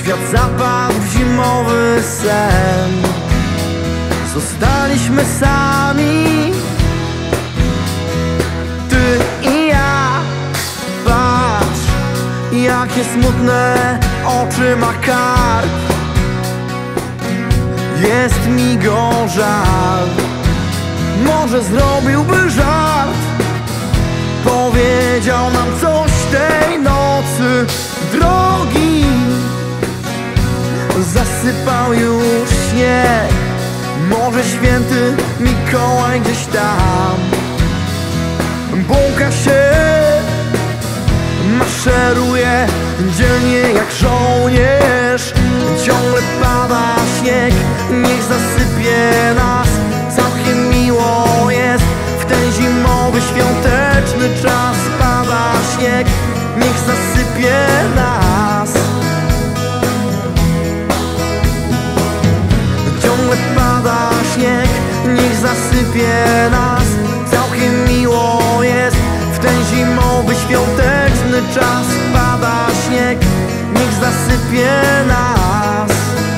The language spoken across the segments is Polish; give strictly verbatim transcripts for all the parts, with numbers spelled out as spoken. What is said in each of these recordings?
Świat zapadł w zimowy sen. Zostaliśmy sami, ty i ja. Patrz, jakie smutne oczy ma karp. Jest mi go żal. Może zrobiłby żart, powiedział nam coś tej nocy. Drogi zasypał już śnieg. Może święty Mikołaj gdzieś tam błąka się, maszeruje dzielnie jak żołnierz. Ciągle pada śnieg, niech zasypie nas. Całkiem miło jest w ten zimowy, świąteczny czas. Pada śnieg, niech zasypie nas. Ciągle pada śnieg, niech zasypie nas. Całkiem miło jest w ten zimowy, świąteczny czas. Pada śnieg, niech zasypie nas.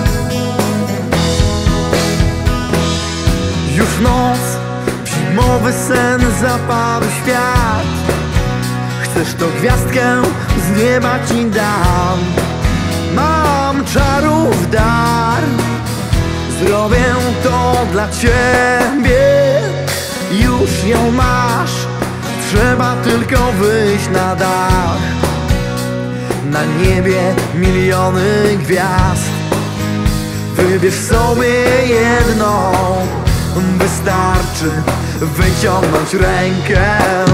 Już noc, w zimowy sen zapadł świat. Chcesz to gwiazdkę z nieba ci dam. Mam czarów dar, zrobię to dla ciebie. Już ją masz, trzeba tylko wyjść na dach. Na niebie miliony gwiazd. Wybierz sobie jedną, wystarczy wyciągnąć rękę.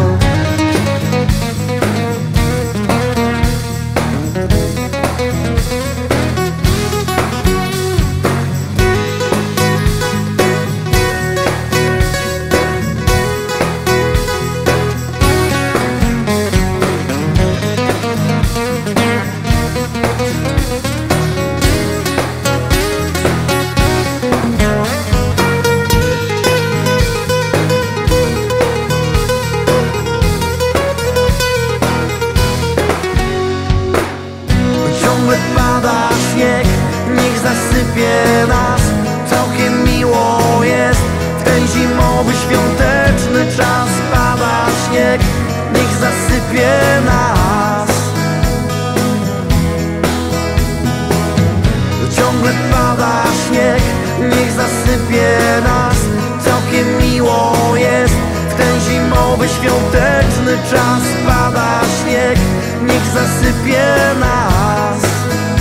Pada śnieg, niech zasypie nas. Całkiem miło jest w ten zimowy, świąteczny czas. Pada śnieg, niech zasypie nas. Ciągle pada śnieg, niech zasypie nas. Całkiem miło jest w ten zimowy, świąteczny czas. Pada śnieg, niech zasypie nas.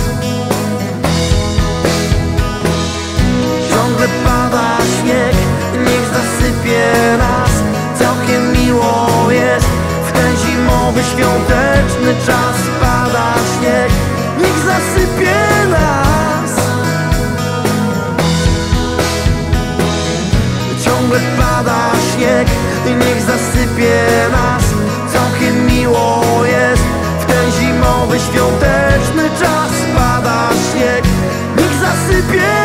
Ciągle pada śnieg, niech zasypie nas. Całkiem miło jest w ten zimowy, świąteczny czas. Pada śnieg, niech zasypie nas. Ciągle pada śnieg, niech zasypie nas. Całkiem miło jest w ten zimowy, świąteczny czas. Pada śnieg, niech zasypie